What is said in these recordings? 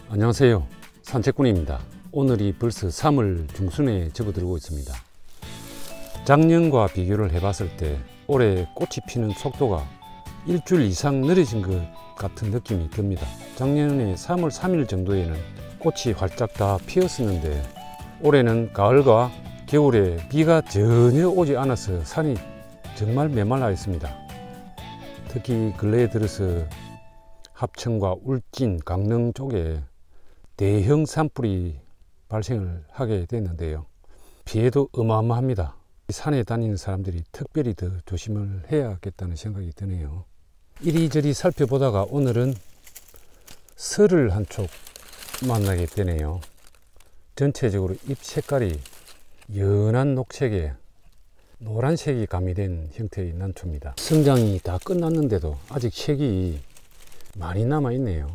안녕하세요, 산책꾼입니다. 오늘이 벌써 3월 중순에 접어들고 있습니다. 작년과 비교를 해봤을 때 올해 꽃이 피는 속도가 일주일 이상 느려진 것 같은 느낌이 듭니다. 작년에 3월 3일 정도에는 꽃이 활짝 다 피었었는데 올해는 가을과 겨울에 비가 전혀 오지 않아서 산이 정말 메말라 있습니다. 특히 근래에 들어서 합천과 울진, 강릉 쪽에 대형 산불이 발생을 하게 됐는데요. 피해도 어마어마합니다. 산에 다니는 사람들이 특별히 더 조심을 해야겠다는 생각이 드네요. 이리저리 살펴보다가 오늘은 설을 한 촉 만나게 되네요. 전체적으로 잎 색깔이 연한 녹색에 노란색이 가미된 형태의 난초입니다. 성장이 다 끝났는데도 아직 색이 많이 남아 있네요.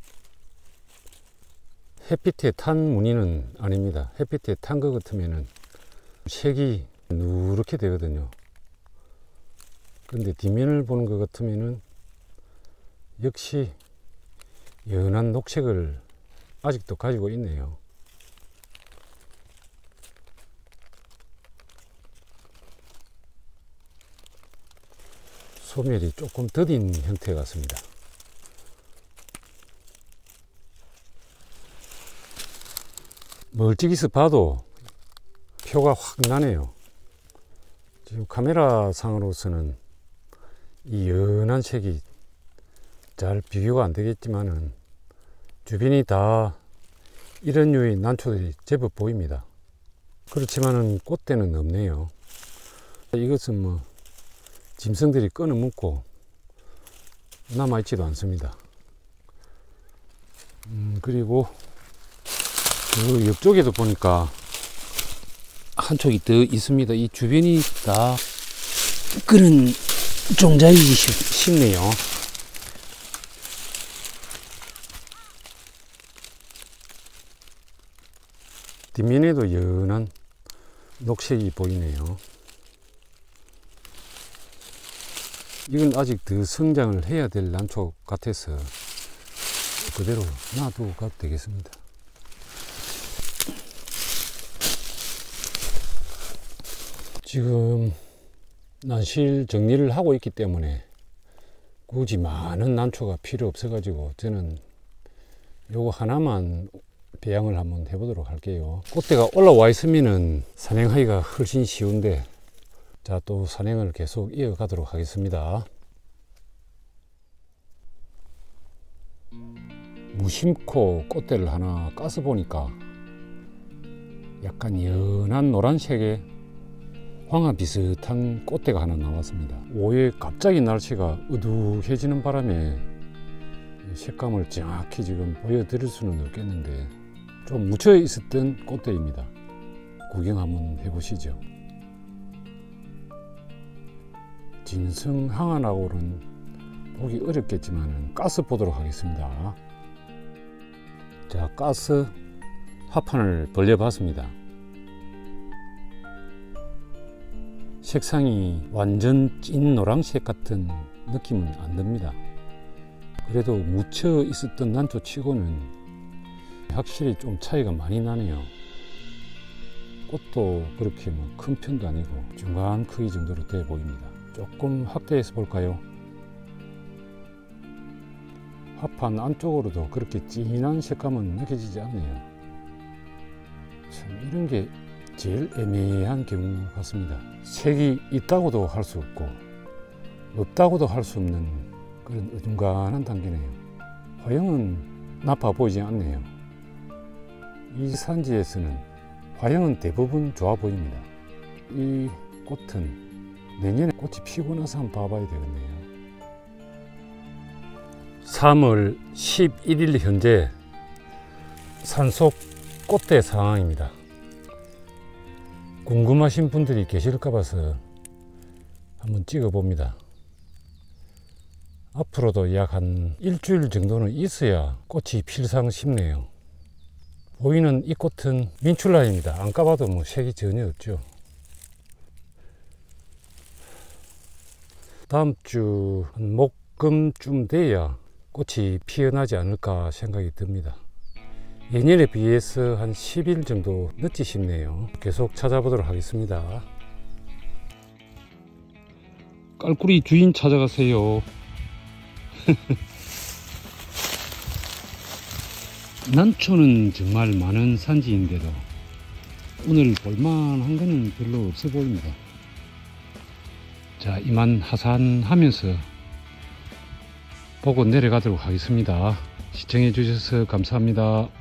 햇빛에 탄 무늬는 아닙니다. 햇빛에 탄 것 같으면은 색이 누렇게 되거든요. 그런데 뒷면을 보는 것 같으면은 역시 연한 녹색을 아직도 가지고 있네요. 소멸이 조금 더딘 형태 같습니다. 멀찍이서 봐도 표가 확 나네요. 지금 카메라 상으로서는 이 연한 색이 잘 비교가 안 되겠지만은 주변이 다 이런 류의 난초들이 제법 보입니다. 그렇지만은 꽃대는 없네요. 이것은 뭐 짐승들이 끊어 묶고 남아있지도 않습니다. 그리고 그 옆쪽에도 보니까 한 촉이 더 있습니다. 이 주변이 다 그런 종자이기 싶네요. 뒷면에도 연한 녹색이 보이네요. 이건 아직 더 성장을 해야 될 난초 같아서 그대로 놔두고 가도 되겠습니다. 지금 난실 정리를 하고 있기 때문에 굳이 많은 난초가 필요 없어 가지고 저는 요거 하나만 배양을 한번 해보도록 할게요. 꽃대가 올라와 있으면은 산행하기가 훨씬 쉬운데, 자, 또 산행을 계속 이어가도록 하겠습니다. 무심코 꽃대를 하나 까서 보니까 약간 연한 노란색의 황화 비슷한 꽃대가 하나 나왔습니다. 오후에 갑자기 날씨가 어둑해지는 바람에 색감을 정확히 지금 보여드릴 수는 없겠는데 좀 묻혀 있었던 꽃대입니다. 구경 한번 해보시죠. 진성 항아나고는 보기 어렵겠지만 까서 보도록 하겠습니다. 자, 까서 화판을 벌려봤습니다. 색상이 완전 찐 노란색 같은 느낌은 안 듭니다. 그래도 묻혀 있었던 난초 치고는 확실히 좀 차이가 많이 나네요. 꽃도 그렇게 뭐 큰 편도 아니고 중간 크기 정도로 돼 보입니다. 조금 확대해서 볼까요? 화판 안쪽으로도 그렇게 진한 색감은 느껴지지 않네요. 참 이런 게 제일 애매한 경우 같습니다. 색이 있다고도 할 수 없고 없다고도 할 수 없는 그런 어중간한 단계네요. 화형은 나빠 보이지 않네요. 이 산지에서는 화형은 대부분 좋아 보입니다. 이 꽃은 내년에 꽃이 피고 나서 한번 봐봐야 되겠네요. 3월 11일 현재 산속 꽃대 상황입니다. 궁금하신 분들이 계실까 봐서 한번 찍어 봅니다. 앞으로도 약 한 일주일 정도는 있어야 꽃이 필상 싶네요. 보이는 이 꽃은 민출라입니다. 안 까봐도 뭐 색이 전혀 없죠. 다음 주 한 목금쯤 돼야 꽃이 피어나지 않을까 생각이 듭니다. 예년에 비해서 한 10일 정도 늦지 싶네요. 계속 찾아보도록 하겠습니다. 깔꾸리 주인 찾아가세요. 난초는 정말 많은 산지인데도 오늘 볼만한 거는 별로 없어 보입니다. 자, 이만 하산하면서 보고 내려가도록 하겠습니다. 시청해 주셔서 감사합니다.